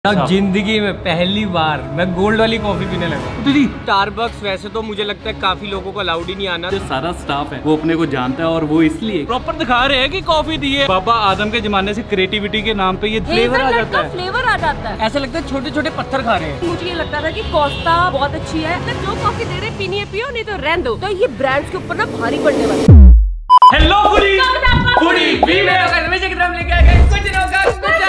जिंदगी में पहली बार मैं गोल्ड वाली कॉफी पीने लगा। दीदी स्टारबक्स वैसे तो मुझे लगता है काफी लोगों को अलाउड ही नहीं आना। जो सारा स्टाफ है वो अपने को जानता है और वो इसलिए प्रॉपर दिखा रहे हैं कि कॉफी दी है। बाबा आदम के जमाने से क्रिएटिविटी के नाम पे ये फ्लेवर आ जाता है। फ्लेवर आ जाता है। ऐसा लगता है छोटे छोटे पत्थर खा रहे हैं। मुझे ये लगता था कि कोस्टा बहुत अच्छी है, अगर जो कॉफी दे रहे पीनी है पियो, नहीं तो रहने दो। तो ये ब्रांड्स के ऊपर ना भारी पड़ने वाला। हेलो फूडी भी मेरा हमेशा की तरफ लेके आएगा कुछ दिनों का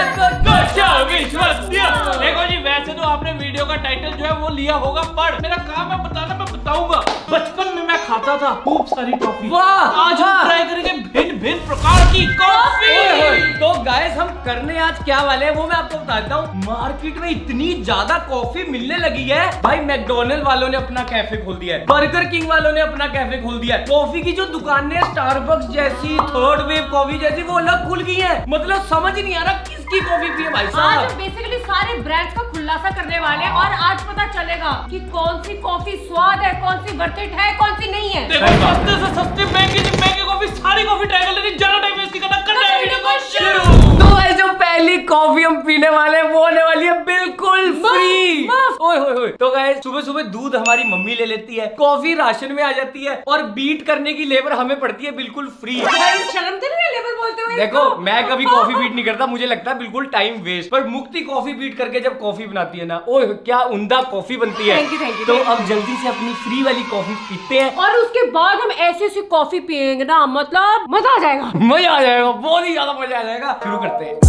देखो जी, वैसे तो आपने वीडियो का टाइटल जो है वो लिया होगा, पर मेरा काम है बताना, मैं बताऊंगा। बचपन में मैं खाता था खूब सारी कॉफी। आज हम ट्राई करेंगे भिन्न भिन्न प्रकार की कॉफी। तो गाइस हम करने आज क्या वाले हैं वो मैं आपको बताता हूँ। मार्केट में इतनी ज्यादा कॉफी मिलने लगी है भाई, मैकडोनल्ड वालों ने अपना कैफे खोल दिया है, बर्गर किंग वालों ने अपना कैफे खोल दिया है, कॉफी की जो दुकानें स्टारबक्स जैसी, थर्ड वेव कॉफी जैसी वो अलग खुल गई है। मतलब समझ नहीं आ रहा किसकी कॉफी पिए भाई साहब। आज बेसिकली सारे ब्रांड्स का खुलासा करने वाले हैं और आज पता चलेगा कि कौन सी कॉफी स्वाद है, कौन सी वर्थ इट है, कौन सी नहीं है। देखो सस्ते से सस्ते, महंगी से महंगी कॉफी, सारी कॉफी ट्राई कर लेनी, ज्यादा टाइम वेस्ट नहीं करना, करना है वीडियो को शुरू। तो भाई जो पहली कॉफी हम पीने वाले हैं वो होने वाली है बिल्कुल फ्री। ओए होए होए। तो गाइस सुबह सुबह दूध हमारी मम्मी ले लेती है, कॉफी राशन में आ जाती है और बीट करने की लेबर हमें पड़ती है बिल्कुल फ्री। शर्म तो नहीं लेबर बोलते हुए? देखो मैं कभी कॉफी बीट नहीं करता, मुझे लगता है बिल्कुल टाइम वेस्ट, पर मुक्ति कॉफी बीट करके जब कॉफी बनाती है ना, ओए क्या उम्दा कॉफी बनती है। Thank you, तो अब जल्दी से अपनी फ्री वाली कॉफी पीते हैं और उसके बाद हम ऐसे ऐसे कॉफी पियेंगे ना, मतलब मजा आ जाएगा। मजा आ जाएगा, बहुत ही ज्यादा मजा आ जाएगा। शुरू करते हैं।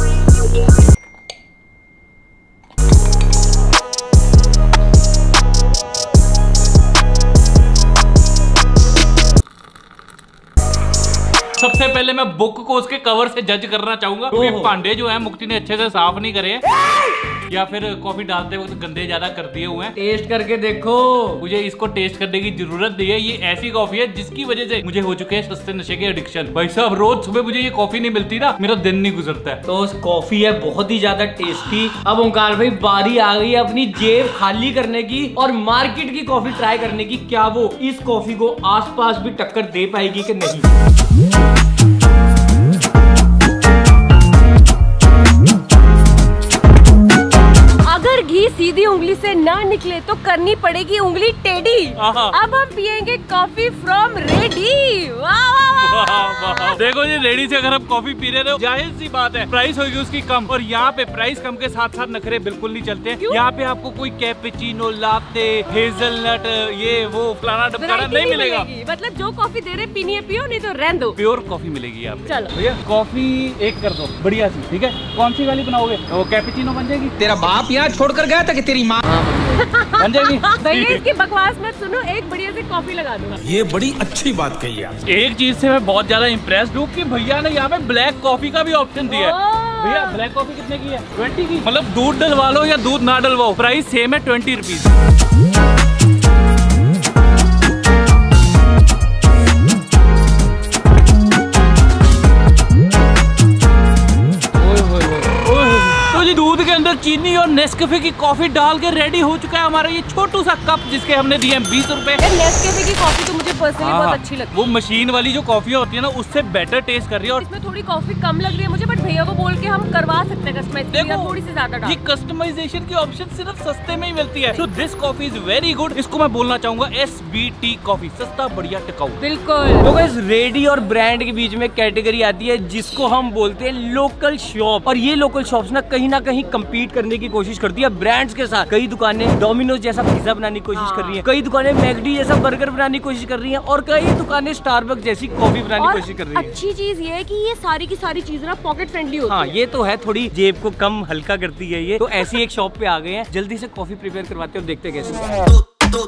सबसे पहले मैं बुक को उसके कवर से जज करना चाहूंगा, क्योंकि पांडे जो है मुक्ति ने अच्छे से साफ नहीं करे या फिर कॉफी डालते वक्त गंदे ज्यादा कर दिए हुए हैं। टेस्ट करके देखो। मुझे इसको टेस्ट करने की जरूरत नहीं है। ये ऐसी कॉफी है जिसकी वजह से मुझे हो चुके हैं सस्ते नशे के एडिक्शन। भाई साहब रोज सुबह मुझे ये कॉफी नहीं मिलती ना, मेरा दिन नहीं गुजरता है। तो कॉफी है बहुत ही ज्यादा टेस्टी। अब ओंकार भाई बारी आ गई है अपनी जेब खाली करने की और मार्केट की कॉफी ट्राई करने की। क्या वो इस कॉफी को आसपास भी टक्कर दे पाएगी कि नहीं? अगर घी सीधी उंगली से ना निकले तो करनी पड़ेगी उंगली टेढ़ी। अब हम पियेंगे कॉफी फ्रॉम रेडी। देखो जी, रेडी से अगर हम कॉफी पी रहे हो, जाहिर सी बात है प्राइस होगी उसकी कम, और यहाँ पे प्राइस कम के साथ साथ नखरे बिल्कुल नहीं चलते। यहाँ पे आपको कोई कैपेचिनो, लाटे, हेजलनट, ये वो फलाना डबकाना नहीं मिलेगा। मतलब जो कॉफी दे रहे पीनी है पियो, नहीं तो रहने दो। प्योर कॉफी मिलेगी आपको। चलो भैया कॉफी एक कर दो बढ़िया सी, ठीक है? कौन सी वाली बनाओगे? वो कैपेचिनो बन जाएगी? तेरा बाप यहाँ छोड़कर गया था कि तेरी माँ बन जाएगी। भैया इसकी बकवास मत सुनो, एक बढ़िया से कॉफी लगा दो। ये बड़ी अच्छी बात कही आप। एक चीज से मैं बहुत ज्यादा इम्प्रेस्ड हूँ कि भैया ने यहाँ पे ब्लैक कॉफी का भी ऑप्शन दिया है। भैया ब्लैक कॉफी कितने की है? 20 की। मतलब दूध डलवा लो या दूध ना डलवाओ, प्राइस सेम है, 20 रुपीज। दूध के अंदर चीनी और नेस्कैफे की कॉफी डाल के रेडी हो चुका है हमारा ये छोटू सा कप, जिसके हमने दिए 20 रुपए। नेस्कैफे की कॉफी तो मुझे पर्सनली बहुत अच्छी लगती है। वो मशीन वाली जो कॉफी होती है ना, उससे बेटर टेस्ट कर रही है। और इसमें थोड़ी कॉफी कम लग रही है मुझे, बट भैया को बोल के हम करवा सकते हैं कस्टमाइज, थोड़ी सी ज्यादा डाल। ये कस्टमाइजेशन की ऑप्शन सिर्फ सस्ते में ही मिलती है। So this coffee is very good. इसको मैं बोलना चाहूंगा SBT कॉफी, सस्ता बढ़िया टिकाऊ। बिल्कुल। तो गाइस रेडी और ब्रांड के बीच में कैटेगरी आती है जिसको हम बोलते हैं लोकल शॉप। और ये लोकल शॉप्स ना कहीं कम्पीट करने की कोशिश करती है ब्रांड्स के साथ। कई दुकानें डोमिनोज जैसा पिज्जा बनाने की कोशिश कर रही हैं, कई दुकानें मैकडी जैसा बर्गर बनाने की कोशिश कर रही हैं, और कई दुकानें स्टारबक्स जैसी कॉफी बनाने की कोशिश कर रही हैं। अच्छी चीज ये है कि ये सारी की सारी चीजें ना पॉकेट फ्रेंडली होती है। हाँ ये तो है, थोड़ी जेब को कम हल्का करती है ये। तो ऐसी एक शॉप पे आ गए हैं, जल्दी से कॉफी प्रिपेयर करवाते हैं और देखते कैसे।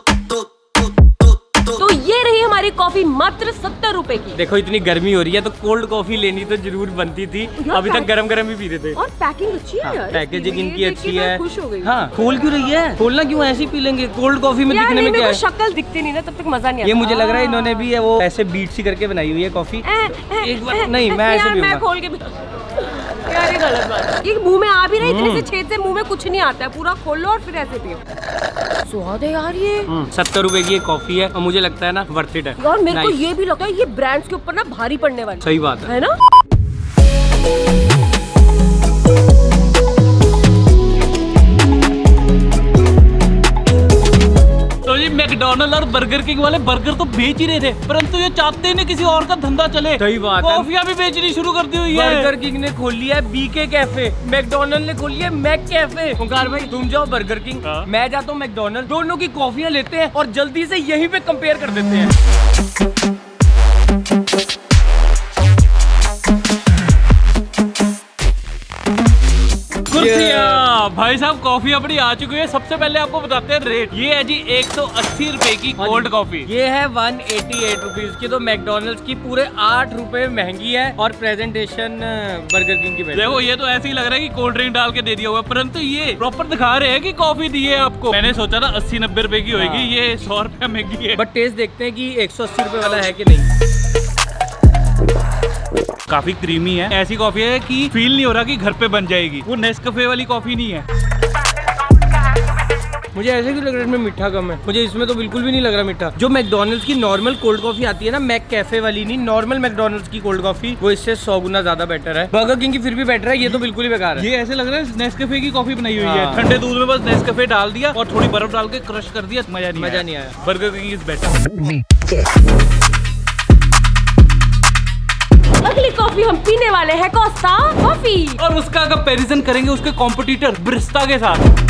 तो ये रही हमारी कॉफी मात्र 70 रुपए की। देखो इतनी गर्मी हो रही है तो कोल्ड कॉफी लेनी तो जरूर बनती थी। अभी तक गरम गरम ही पी रहे थे। और पैकिंग अच्छी है यार, पैकेजिंग इनकी अच्छी है। खुश हो गई। हाँ खोल क्यों रही है? खोलना क्यों? ऐसे ही पी लेंगे। कोल्ड कॉफी में दिखने में क्या है? शक्ल दिखती नहीं ना, तब तक मजा नहीं आता। ये मुझे लग रहा है इन्होंने भी है वो ऐसे बीट सी करके बनाई हुई है कॉफी। एक बार नहीं मैं ऐसे भी खोल के यार, ये गलत बात है। ये मुंह में आ भी रही, इतने से छेद से मुंह में कुछ नहीं आता है, पूरा खोल लो और फिर ऐसे पियो। स्वाद है यार ये। 70 रुपए की कॉफी है और मुझे लगता है ना वर्थ इट है। और मेरे को ये भी लगता है ये ब्रांड्स के ऊपर ना भारी पड़ने वाली। सही बात है ना। मैकडोनल्ड और बर्गर किंग वाले बर्गर तो बेच ही रहे थे, परंतु ये चाहते ही नहीं किसी और का धंधा चले। सही बात है, कॉफियां भी बेचनी शुरू कर दी हुई है। बर्गर किंग ने खोल लिया है बीके कैफे, मैकडोनल्ड ने खोल लिया है मैक कैफे। ओंकार भाई तुम जाओ बर्गर किंग, मैं जाता हूँ मैकडोनल्ड, दोनों की कॉफियां लेते हैं और जल्दी से यहीं पे कंपेयर कर देते हैं। भाई साहब कॉफी अपनी आ चुकी है। सबसे पहले आपको बताते हैं रेट। ये है जी 180 रुपए की कोल्ड कॉफी। ये है 188 रुपीज की। तो मैकडोनल्ड्स की पूरे 8 रुपए महंगी है और प्रेजेंटेशन बर्गर किंग की बेहतर। देखो ये तो ऐसे ही लग रहा है कि कोल्ड ड्रिंक डाल के दे दिया हुआ, परंतु ये प्रॉपर दिखा रहे हैं कि कॉफी दी है आपको। मैंने सोचा था 80-90 रुपए की होगी, ये 100 रुपए महंगी है। बट टेस्ट देखते हैं कि 180 रुपए वाला है कि नहीं। काफी क्रीमी है, ऐसी कॉफी है कि फील नहीं हो रहा कि घर पे बन जाएगी। वो नेस्कैफे वाली कॉफी नहीं है। मुझे ऐसे क्यों लग रहा है इसमें मीठा कम है? मुझे इसमें तो बिल्कुल भी नहीं लग रहा मीठा। जो मैकडोनल्ड्स की नॉर्मल कोल्ड कॉफी आती है ना, मैक कैफे वाली नहीं, नॉर्मल मैकडोनल्ड्स की कोल्ड कॉफी, वो इससे 100 गुना ज्यादा बेटर है। बर्गर किंग की फिर भी बेटर है, ये तो बिल्कुल ही बेकार है। ये ऐसे लग रहा है नेस्कैफे की कॉफी बनाई हुई है। ठंडे दूध में बस नेस्कैफे डाल दिया और थोड़ी बर्फ डाल के क्रश कर दिया, मजा नहीं आया। Burger King is better. अगली कॉफी हम पीने वाले हैं कोस्टा कॉफी, और उसका कंपैरिजन करेंगे उसके कॉम्पिटिटर ब्रिस्ता के साथ।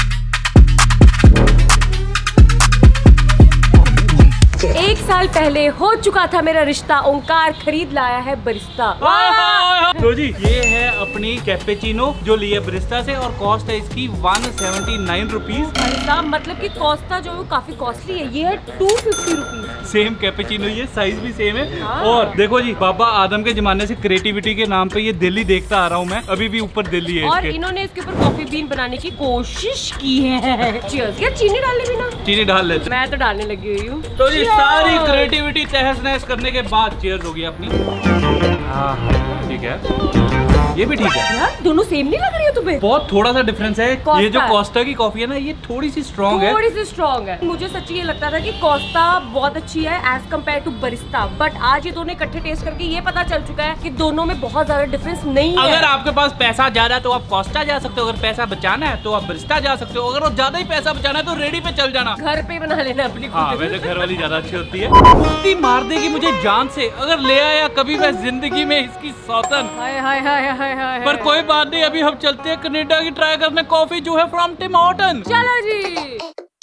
एक साल पहले हो चुका था मेरा रिश्ता, ओंकार खरीद लाया है बरिस्ता। तो जी ये है अपनी कैपेचिनो जो ली है ब्रिस्ता से, और कॉस्ट है इसकी 179 रुपीज। मतलब कि कोस्टा जो है काफी कॉस्टली है, ये है 250 रुपीज। सेम कैपेचिनो, ये साइज भी सेम है। और देखो जी बाबा आदम के जमाने से क्रिएटिविटी के नाम पे ये दिल्ली देखता आ रहा हूँ मैं, अभी भी ऊपर दिल्ली है। और इन्होंने इसके ऊपर कॉफी बीन बनाने की कोशिश की है। चीयर्स। क्या चीनी डालने भी ना? चीनी डाल लेते। मैं तो डालने लगी हुई हूँ। तो जी सारी क्रिएटिविटी तहस नहस करने के बाद चीयर्स होगी अपनी। ठीक है, ये भी ठीक है यार, दोनों सेम नहीं लग रही है तुम्हें? बहुत थोड़ा सा डिफरेंस है। कोस्टा ये जो कोस्टा की कॉफी है ना, ये थोड़ी सी स्ट्रॉन्ग है, थोड़ी सी स्ट्रॉन्ग है। मुझे सच्ची ये लगता था कि कोस्टा बहुत अच्छी है as compare to Barista, but आज ये दोनों इकट्ठे टेस्ट करके ये पता चल चुका है कि दोनों में बहुत ज्यादा डिफरेंस नहीं है। अगर आपके पास पैसा ज्यादा है तो आप कोस्टा जा सकते हो, अगर पैसा बचाना है तो आप बरिस्ता जा सकते हो, अगर ज्यादा ही पैसा बचाना है तो रेडी पे चल जाना। घर पे बना लेना अपनी। हाँ, वैसे घर वाली ज्यादा अच्छी होती है। मुक्ति मार देगी मुझे जान से अगर ले आया कभी मैं जिंदगी में इसकी सौतन। हाय हाय हाय हाय हाय। पर कोई बात नहीं, अभी हम चलते हैं कनाडा की ट्राई करने कॉफी जो है फ्रॉम टिम हॉर्टन। चलो जी।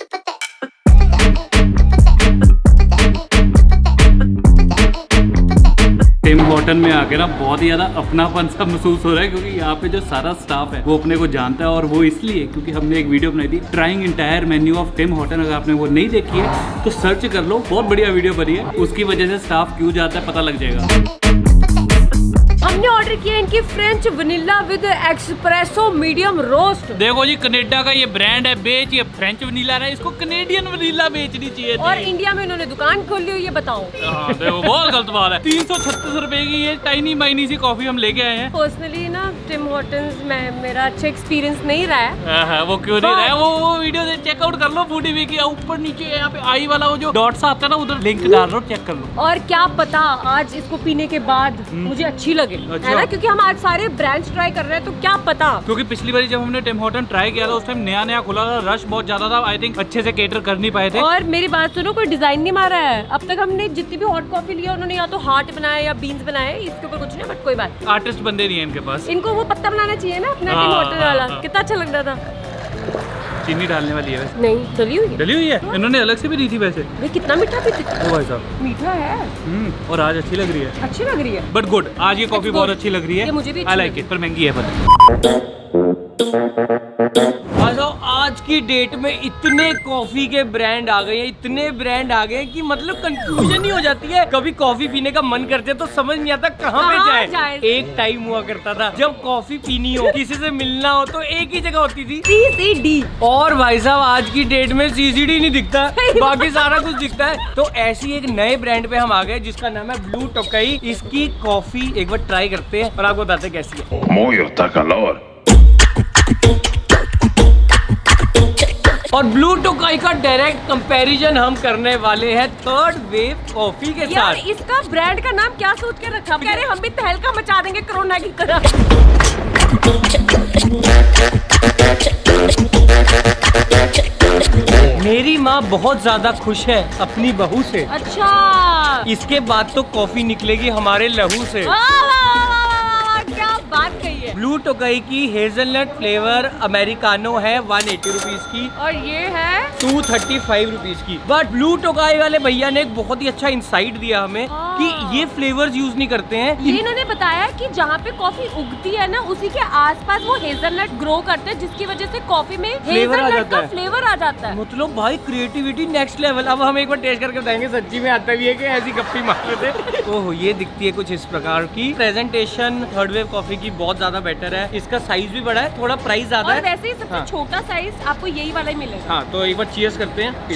टिम हॉर्टन में आके ना बहुत ही ज्यादा अपनापन सा महसूस हो रहा है, क्योंकि यहाँ पे जो सारा स्टाफ है वो अपने को जानता है, और वो इसलिए क्योंकि हमने एक वीडियो बनाई थी trying entire menu of Tim Horton. अगर आपने वो नहीं देखी है तो सर्च कर लो, बहुत बढ़िया वीडियो बनी है। उसकी वजह से स्टाफ क्यों जाता है पता लग जाएगा। हमने ऑर्डर किया इनकी French vanilla with espresso medium roast. देखो जी कनाडा का ये ब्रांड है, बेच ये फ्रेंच वनीला है, इसको कनेडियन वनीला बेचनी चाहिए थी। और इंडिया में इन्होंने दुकान खोल ली हुई है, बताओ। देखो बहुत गलत बात है। 336 रुपए की ये टाइनी माइनी सी कॉफी हम लेके आए हैं। पर्सनली ना टिम हॉर्टन्स में मेरा अच्छा एक्सपीरियंस नहीं रहा है। वो क्यों नहीं रहा है? वो वीडियो चेकआउट कर लो फूडी वी की, ऊपर नीचे यहाँ पे आई वाला वो जो डॉट्स आता है ना, उधर लिंक डाल लो, चेक कर लो। और क्या पता आज इसको पीने के बाद मुझे अच्छी लगे, है ना, क्योंकि हम आज सारे ब्रांड्स ट्राई कर रहे हैं, तो क्या पता। क्योंकि पिछली बार जब हमने टिम हॉर्टन ट्राई किया था उस टाइम नया नया खुला था, रश बहुत ज्यादा था, आई थिंक अच्छे से केटर कर नहीं पाए थे। और मेरी बात सुनो, कोई डिजाइन नहीं मारा है अब तक। हमने जितनी भी हॉट कॉफी लिया उन्होंने या तो हार्ट बनाया या बीन्स बनाए, इसके ऊपर कुछ नहीं, बट कोई बात। आर्टिस्ट बंदे नहीं है इनके पास। इनको वो पत्ता बनाना चाहिए ना अपना टिम हॉर्टन वाला, कितना अच्छा लग रहा था। चीनी डालने वाली है वैसे? नहीं, डली हुई है। डली हुई है, इन्होंने अलग से भी दी थी वैसे। भाई कितना मीठा पीते। ओ भाई साहब मीठा है। और आज अच्छी लग रही है। अच्छी लग रही है, बट गुड। आज ये कॉफी बहुत अच्छी लग रही है, मुझे भी आई लाइक इट, पर महंगी है पर। आज की डेट में इतने कॉफी के ब्रांड आ गए हैं, इतने ब्रांड आ गए कि मतलब कंफ्यूजन ही हो जाती है। कभी कॉफी पीने का मन करते तो समझ नहीं आता कहाँ पे जाए। एक टाइम हुआ करता था जब कॉफी पीनी हो, किसी से मिलना हो तो एक ही जगह होती थी, CCD। और भाई साहब आज की डेट में CCD नहीं दिखता, बाकी सारा कुछ दिखता है। तो ऐसी एक नए ब्रांड पे हम आ गए जिसका नाम है ब्लू टोकाई। इसकी कॉफी एक बार ट्राई करते हैं और आपको बताते हैं कैसी है। और ब्लू टोकाई का डायरेक्ट कंपैरिजन हम करने वाले हैं थर्ड वेव कॉफी के साथ। यार इसका ब्रांड का नाम क्या सोच के रखा? कह रहे हम भी तहलका मचा देंगे कोरोना की तरह। मेरी माँ माँ बहुत ज्यादा खुश है अपनी बहू से। अच्छा, इसके बाद तो कॉफी निकलेगी हमारे लहू से। क्या बात कही है। ब्लू टोकाई की हेजलनट फ्लेवर अमेरिकानो है 180 रुपीज की, और ये है 235 रुपीज की। बट ब्लू टोकाई वाले भैया ने एक बहुत ही अच्छा इंसाइट दिया हमें कि ये फ्लेवर्स यूज नहीं करते हैं। ये इन्होंने बताया कि जहाँ पे कॉफी उगती है ना, उसी के आसपास वो हेजलनट ग्रो करते हैं, जिसकी वजह से कॉफी में हेजलनट का फ्लेवर आ जाता है। मतलब भाई क्रिएटिविटी नेक्स्ट लेवल। अब हम एक बार टेस्ट करके बताएंगे सच्ची में आता भी है कि ऐसी गप्पी मार रहे थे। ओह, ये दिखती है कुछ इस प्रकार की। प्रेजेंटेशन थर्ड वेव कॉफी की बहुत ज्यादा बेटर है, इसका साइज भी बड़ा है, थोड़ा प्राइस ज्यादा है। वैसे ही सबसे छोटा साइज आपको यही वाला ही मिलेगा। हाँ, तो एक बार चीयर्स करते हैं।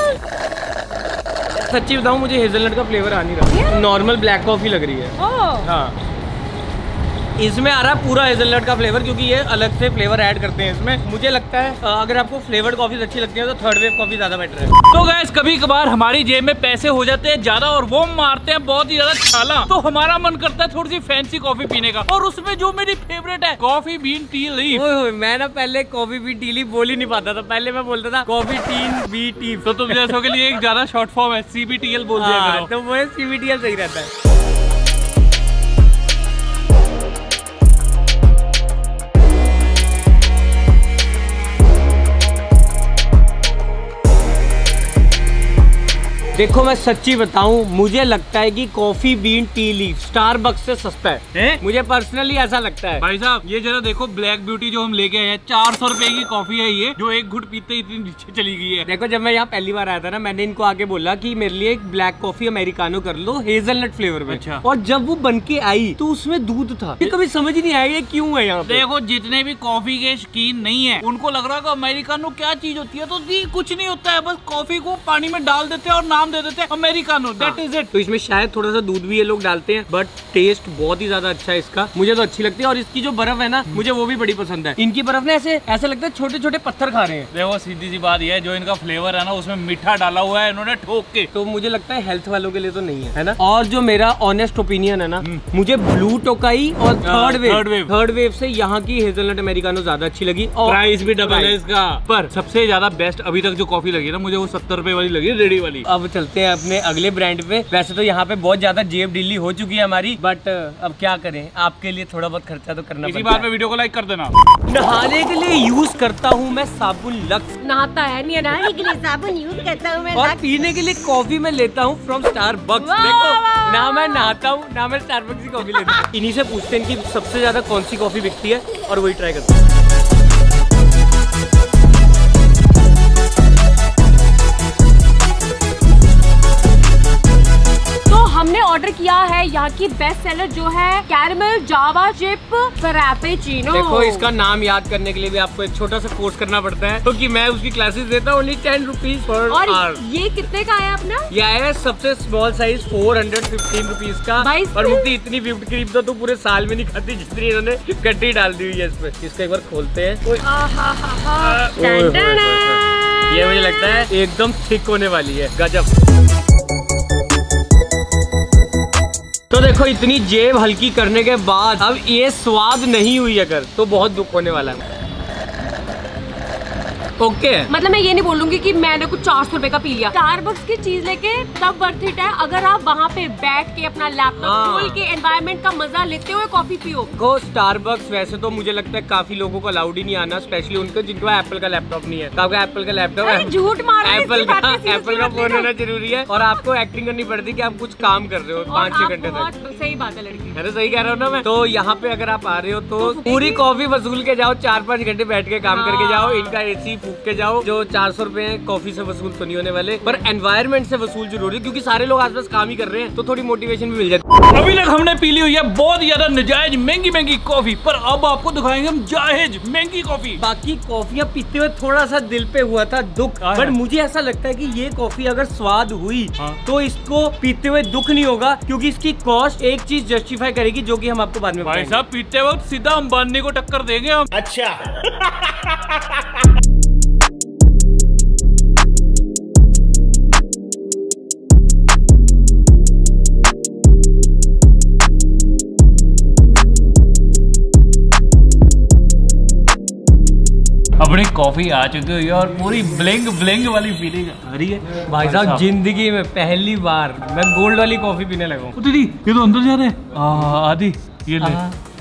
सच्ची बताऊं, मुझे हेजलनट का फ्लेवर आ नहीं रहा, नॉर्मल ब्लैक कॉफी लग रही है। हाँ, इसमें आ रहा है पूरा हेजलनट का फ्लेवर, क्योंकि ये अलग से फ्लेवर ऐड करते हैं इसमें। मुझे लगता है अगर आपको फ्लेवर्ड कॉफी अच्छी लगती है तो थर्ड वेव कॉफी ज्यादा बेटर है। तो गाइस, कभी कभार हमारी जेब में पैसे हो जाते हैं ज्यादा और वो मारते हैं बहुत ही ज्यादा छाला, तो हमारा मन करता है थोड़ी सी फैंसी कॉफी पीने का। और उसमें जो मेरी फेवरेट है, कॉफी बीन टी लीफ। मैं ना पहले कॉफी बीन टी लीफ बोल ही नहीं पाता था, पहले मैं बोलता था कॉफी टीन बी टी। तो तुम जैसों के लिए एक ज्यादा शॉर्ट फॉर्म है, CBTL बोल दिया करो। तो वो CBTL सही रहता है। देखो, मैं सच्ची बताऊं, मुझे लगता है कि coffee bean tea leaf Starbucks से सस्ता है। मुझे पर्सनली ऐसा लगता है। भाई साहब, ये जरा देखो, ब्लैक ब्यूटी जो हम लेके आए हैं, 400 रुपए की कॉफी है ये, जो एक घुट पीते इतनी नीचे चली गई है। देखो, जब मैं यहाँ पहली बार आया था ना, मैंने इनको आके बोला कि मेरे लिए एक ब्लैक कॉफी अमेरिकानो कर लो हेजलनट फ्लेवर में। अच्छा। और जब वो बन के आई तो उसमें दूध था। ये कभी समझ नहीं आया ये क्यों है यहाँ पे। देखो, जितने भी कॉफी के शौकीन नहीं है, उनको लग रहा है अमेरिकानो क्या चीज होती है, तो जी कुछ नहीं होता है, बस कॉफी को पानी में डाल देते हैं और नाम दे देते हैं अमेरिकानो। That is it. तो इसमें शायद थोड़ा सा दूध भी ये लोग डालते हैं, बट टेस्ट बहुत ही ज्यादा अच्छा है इसका। मुझे तो अच्छी लगती है। और इसकी जो बर्फ है ना, मुझे वो भी बड़ी पसंद है। इनकी बर्फ ना ऐसे लगता है छोटे छोटे पत्थर खा रहे हैं। देखो, सीधी सी बात ये है, जो इनका फ्लेवर है ना, उसमें मीठा डाला हुआ है इन्होंने ठोक के। तो मुझे लगता है हेल्थ वालों के लिए तो नहीं है ना। और जो मेरा ऑनेस्ट ओपिनियन है ना, मुझे ब्लू टोकाई और थर्ड वेव से यहाँ की हेजलनट अमेरिकानो ज्यादा अच्छी लगी। और प्राइस भी डबल है इसका। पर सबसे ज्यादा बेस्ट अभी तक जो कॉफी लगी है ना, मुझे वो 70 रुपए वाली लगी, रेडी वाली। अब चलते हैं अपने अगले ब्रांड पे। वैसे तो यहाँ पे बहुत ज्यादा जेब ढीली हो चुकी है हमारी, बट अब क्या करें, आपके लिए थोड़ा बहुत खर्चा तो करना इसी बात पे वीडियो को लाइक कर देना। नहाने के लिए यूज करता हूँ मैं साबुन लक्स। नहाता है नहीं, नहाने के लिए साबुन यूज करता हूँ मैं। और पीने के लिए कॉफी में लेता हूँ फ्रॉम स्टारबक्स। देखो, ना मैं नहाता हूँ ना मैं स्टारबक्स की कॉफी लेता हूँ। इन्हीं से पूछते हैं कि सबसे ज्यादा कौन सी कॉफी बिकती है, और वही ट्राई करते हैं। हमने ऑर्डर किया है यहाँ की बेस्ट सेलर जो है कैरमल जावा चिप फ्रैपेचिनो। देखो, इसका नाम याद करने के लिए भी आपको एक छोटा सा कोर्स करना पड़ता है, क्योंकि मैं उसकी क्लासेस देता हूँ ओनली 10 रुपीज पर आवर। ये कितने का है अपना? ये है सबसे स्मॉल साइज 415 रुपीज का। और मुझे इतनी व्हिप्ड क्रीम तो पूरे साल में नहीं खाती जितनी इन्होंने गड्डी डाल दी हुई है इसमें। इसको एक बार खोलते हैं। ये मुझे लगता है एकदम थिक होने वाली है, गजब। तो देखो, इतनी जेब हल्की करने के बाद अब ये स्वाद नहीं हुई अगर, तो बहुत दुख होने वाला है। ओके, मतलब मैं ये नहीं बोलूंगी कि मैंने कुछ 400 रुपए का पी लिया। स्टारबक्स की चीज लेके तब वर्थ इट है अगर आप वहाँ पे बैठ के अपना लैपटॉप खोल के एनवायरनमेंट का मजा लेते हुए कॉफी पियो। को स्टारबक्स वैसे तो मुझे लगता है काफी लोगों को अलाउड ही नहीं आना, स्पेशली उनको जिनको एप्पल का लैपटॉप नहीं है। आपका एप्पल का लैपटॉप है, झूठ मार रहे हैं, एप्पल का फोन होना जरूरी है। और आपको एक्टिंग करनी पड़ती है कि आप कुछ काम कर रहे हो 5-6 घंटे तक। सही बात है लड़की। अरे सही कह रहा हूँ ना मैं। तो यहाँ पे अगर आप आ रहे हो तो पूरी कॉफी वसूल के जाओ, 4-5 घंटे बैठ के काम करके जाओ, इनका AC फूक के जाओ। जो 400 रुपए कॉफी से वसूल तो नहीं होने वाले, पर एनवायरनमेंट से वसूल जरूरी है, क्योंकि सारे लोग आसपास काम ही कर रहे हैं, तो थोड़ी मोटिवेशन भी मिल जाती है। अभी तक हमने पी ली हुई है बहुत ज्यादा नजायज महंगी कॉफी, पर अब आपको दिखाएंगे हम जायज महंगी कॉफी। बाकी कॉफियाँ पीते हुए थोड़ा सा दिल पे हुआ था दुख, बट मुझे ऐसा लगता है कि ये कॉफी अगर स्वाद हुई तो इसको पीते हुए दुख नहीं होगा, क्योंकि इसकी कॉस्ट एक चीज जस्टिफाई करेगी, जो कि हम आपको बाद में भाई साहब, पीते वक्त सीधा अंबानी को टक्कर देंगे हम। अच्छा। अपनी कॉफी आ चुकी हुई है और पूरी ब्लिंग ब्लिंग वाली फीलिंग आ रही है भाई साहब। जिंदगी में पहली बार मैं गोल्ड वाली कॉफी पीने लगा हूँ। दीदी ये तो अंदर जा रहे हैं। आदि ये ले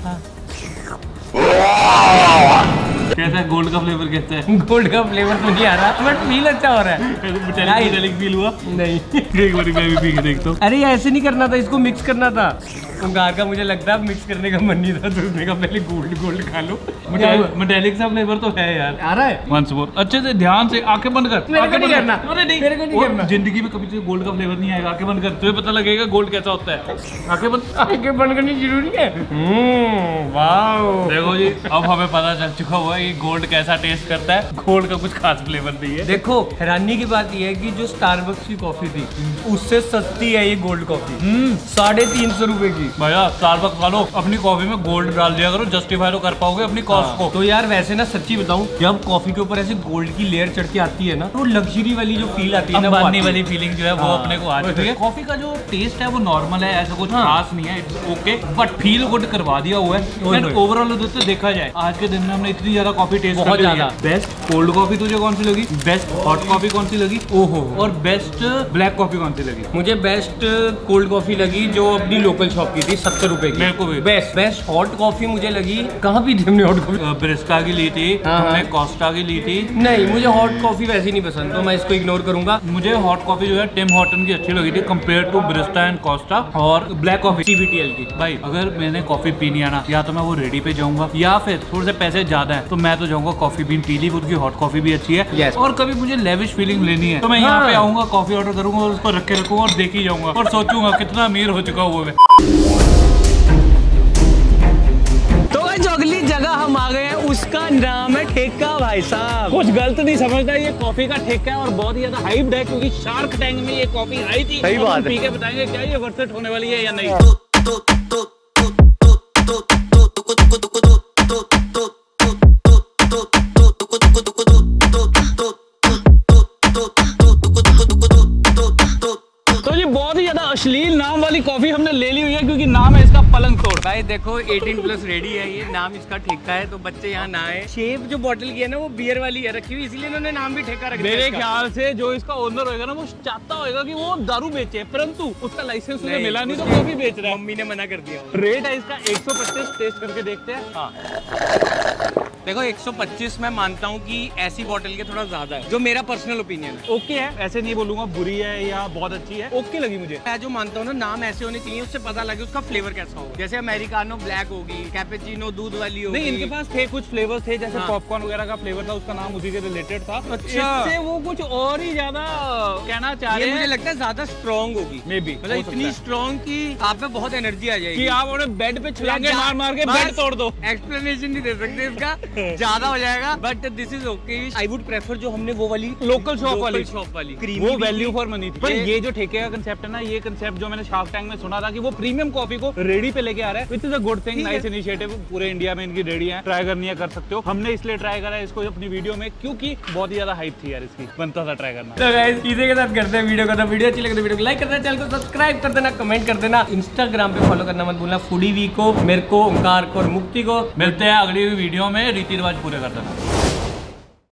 कैसा है? गोल्ड का फ्लेवर कैसा है? गोल्ड का फ्लेवर तो नहीं आ रहा बट फील अच्छा हो रहा है। मेटालिक फील हुआ नहीं। एक बार मैं भी पी के देखता हूँ। अरे ऐसे नहीं करना था, इसको मिक्स करना था। उंगार का मुझे लगता है मिक्स करने का मन नहीं था, तो उसने कहा पहले गोल्ड गोल्ड खा लो। मेटालिक सा फ्लेवर तो है यार। आ रहा है वंस मोर अच्छे से ध्यान से आंखें बंद कर। मेरे को नहीं करना। अरे नहीं मेरे को नहीं करना। जिंदगी में कभी तुझे गोल्ड का फ्लेवर नहीं आएगा। आंखें बंद कर, तुझे पता लगेगा गोल्ड कैसा होता है। आंखें बंद करनी जरूरी है। वाह देखो जी, अब हमें पता चल चुका हुआ है ये गोल्ड कैसा टेस्ट करता है। गोल्ड का कुछ खास फ्लेवर नहीं है। देखो हैरानी की बात ये है कि जो स्टारबक्स की कॉफी थी उससे सस्ती है ये गोल्ड कॉफी। 350 रुपए की। भैया स्टारबक्स वालों अपनी कॉफी में गोल्ड डाल दिया करो, जस्टिफाई तो कर पाओगे अपनी कॉस्ट को। तो यार वैसे ना सच्ची बताऊं, जब कॉफी के ऊपर ऐसे गोल्ड की लेयर चढ़ के आती है ना, तो लग्जरी वाली जो फील आती है ना, अंबानी वाली फीलिंग जो है वो अपने को आ चुकी है। कॉफी का जो टेस्ट है वो नॉर्मल है, ऐसा कुछ खास नहीं है, it's okay, but feel good करवा दिया हुआ है। एंड ओवरऑल उधर देखा जाए आज के दिन में हमने इतनी ज्यादा कॉफी टेस्ट बहुत ज्यादा। बेस्ट कोल्ड कॉफी तुझे कौन सी लगी? बेस्ट हॉट कॉफी कौन सी लगी? ओहो। और बेस्ट ब्लैक कॉफी कौन सी लगी? मुझे बेस्ट कोल्ड कॉफी लगी जो अपनी लोकल शॉप की थी, 70 रुपए की। मेरे को भी बेस्ट हॉट कॉफी मुझे लगी। कहाँ पी थी हमने हॉट कॉफी? ब्रिस्का की ली थी, हमने कोस्टा की ली थी। नहीं, मुझे हॉट कॉफी वैसी नहीं पसंद, तो मैं इसको इग्नोर करूंगा। मुझे हॉट कॉफी जो है टिम हॉर्टन की अच्छी लगी थी compare to Barista and Costa. और ब्लैक कॉफी CBTL की। भाई अगर मैंने कॉफी पीनी है ना, या तो मैं वो रेडी पे जाऊंगा, या फिर थोड़े से पैसे ज्यादा है तो मैं तो जाऊंगा कॉफी बीन पी ली, उनकी हॉट कॉफी भी अच्छी है। Yes. और कभी मुझे लेविश फीलिंग लेनी है तो मैं यहाँ पे आऊंगा, कॉफी ऑर्डर करूंगा और उसको रख के रखूंगा और देख ही जाऊंगा और सोचूंगा कितना अमीर हो चुका हूँ मैं। तो जो अगली जगह हम आ गए हैं उसका नाम है ठेका। भाई साहब कुछ गलत नहीं समझता, ये कॉफी का ठेका है और बहुत ही ज्यादा हाइप्ड है क्योंकि शार्क टैंक में ये कॉफी आई थी। सही बात है। पी के बताएंगे क्या ये वर्थ इट होने वाली है या नहीं। तो ये बहुत ही ज्यादा अश्लील नाम वाली कॉफी हमने ले ली हुई है क्योंकि नाम है इसका पलंग तोड़। भाई देखो 18+ रेडी है, ये नाम इसका ठेका है, तो बच्चे यहाँ ना आए। शेप जो बोतल की है ना वो बियर वाली है रखी हुई, इसलिए इन्होंने नाम भी ठेका रख दिया। मेरे ख्याल से जो इसका ओनर होगा ना वो चाहता होगा कि वो दारू बेचे, परंतु उसका लाइसेंस उसे मिला नहीं तो कॉफी बेच रहा है। मम्मी ने मना कर दिया। रेट है इसका 125, टेस्ट करके देखते हैं। हाँ देखो 125 मैं मानता हूँ कि ऐसी बोतल के थोड़ा ज्यादा है, जो मेरा पर्सनल ओपिनियन है। ओके है, ऐसे नहीं बोलूंगा बुरी है या बहुत अच्छी है, ओके लगी मुझे। मैं जो मानता हूँ ना, नाम ऐसे होने चाहिए उससे पता लगे उसका फ्लेवर कैसा होगा। जैसे अमेरिकानो ब्लैक होगी, कैपेचिनो दूध वाली होगी। नहीं, इनके पास थे कुछ फ्लेवर्स थे, जैसे पॉपकॉर्न वगैरह का फ्लेवर था, उसका नाम उसी से रिलेटेड था। अच्छा। इससे वो कुछ और ही ज्यादा कहना चाह रहे हैं। मुझे लगता है ज्यादा स्ट्रॉन्ग होगी, मे बी मतलब इतनी स्ट्रॉन्ग कि आप में बहुत एनर्जी आ जाएगी कि आप उन्हें बेड पे छलांगे मार मार के बेड तोड़ दो। एक्सप्लेनेशन नहीं दे सकते इसका, ज्यादा हो जाएगा, but this is okay. I would prefer जो हमने वो वाली लोकल शॉप वाली क्रीमी वो वैल्यू फॉर मनी थी। पर ये जो ठेके का कंसेप्ट है ना, ये कंसेप्ट जो मैंने शार्क टैंक में सुना था कि वो प्रीमियम कॉफी को रेडी पे लेके आ रहा है, which is a good thing, nice initiative. पूरे इंडिया में इनकी रेडी है, ट्राई करनी है कर सकते हो। हमने इसलिए ट्राई करा है इसको अपनी वीडियो में क्योंकि बहुत ही ज्यादा हाइप थी यार इसकी, बनता था ट्राई करना। तो गाइस इसी के साथ करते हैं वीडियो का। वीडियो अच्छी लगे तो वीडियो को लाइक कर देना, चैनल को सब्सक्राइब कर देना, कमेंट कर देना, इंस्टाग्राम पे फॉलो करना मत भूलना। फूडी वी को, मेरे को, ओंकार को और मुक्ति को। मिलते हैं अगली वीडियो में, रीति रिवाज पूरे कर देना।